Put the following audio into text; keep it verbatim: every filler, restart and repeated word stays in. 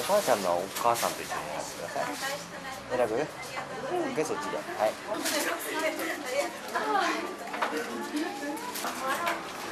母ちゃんのお母さんと一緒にやってください。選ぶ？で、そっちで。はい。